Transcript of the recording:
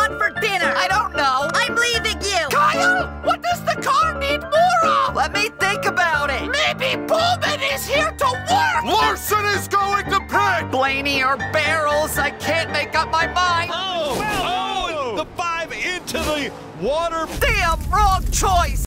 want for dinner? I don't know. I'm leaving you. Kyle, what does the car need more of? Let me think about it. Maybe Pullman is here to work. Larson is going to pick! Blaney or barrels, I can't make up my mind. Oh, the 5 into the water. Damn, wrong choice.